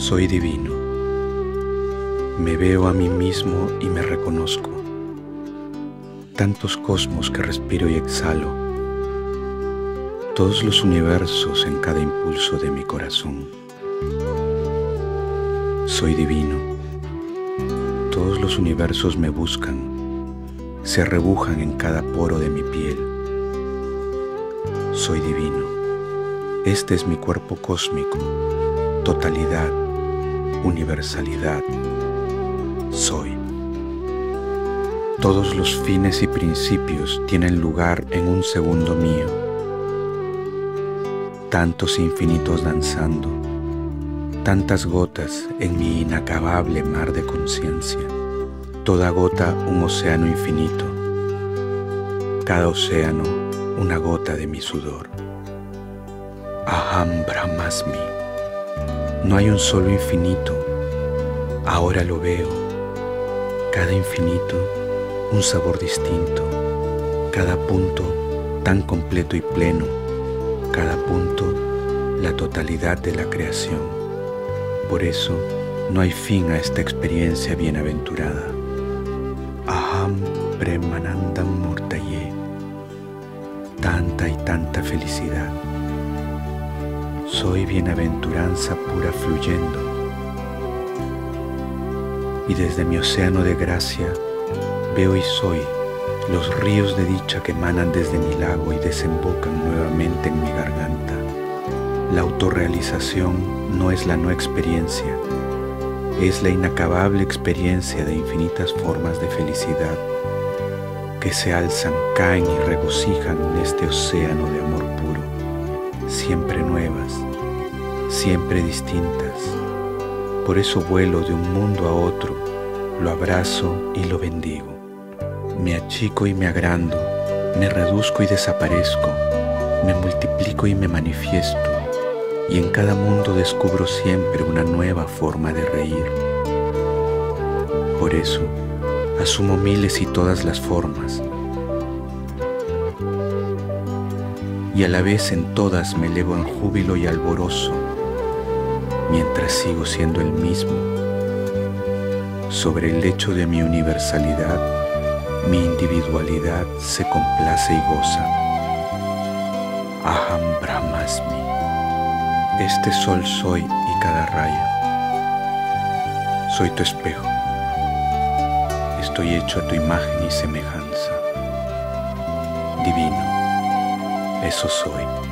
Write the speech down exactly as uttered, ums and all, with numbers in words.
Soy divino. Me veo a mí mismo y me reconozco. Tantos cosmos que respiro y exhalo. Todos los universos en cada impulso de mi corazón. Soy divino. Todos los universos me buscan, se arrebujan en cada poro de mi piel. Soy divino. Este es mi cuerpo cósmico, totalidad, universalidad. Soy. Todos los fines y principios tienen lugar en un segundo mío. Tantos infinitos danzando, tantas gotas en mi inacabable mar de conciencia. Toda gota un océano infinito, cada océano una gota de mi sudor. Aham Brahmasmi. No hay un solo infinito, ahora lo veo. Cada infinito un sabor distinto, cada punto tan completo y pleno, cada punto la totalidad de la creación. Por eso no hay fin a esta experiencia bienaventurada. Aham Premanandam Murtaye. Tanta y tanta felicidad. Soy bienaventuranza pura fluyendo. Y desde mi océano de gracia veo y soy los ríos de dicha que emanan desde mi lago y desembocan nuevamente en mi garganta. La autorrealización no es la no experiencia, es la inacabable experiencia de infinitas formas de felicidad que se alzan, caen y regocijan en este océano de amor puro, siempre nuevas, siempre distintas. Por eso vuelo de un mundo a otro, lo abrazo y lo bendigo. Me achico y me agrando, me reduzco y desaparezco, me multiplico y me manifiesto, y en cada mundo descubro siempre una nueva forma de reír. Por eso, asumo miles y todas las formas, y a la vez en todas me elevo en júbilo y alborozo, mientras sigo siendo el mismo. Sobre el lecho de mi universalidad, mi individualidad se complace y goza. Aham Brahmasmi. Este sol soy y cada rayo. Soy tu espejo. Estoy hecho a tu imagen y semejanza. Divino. Eso soy.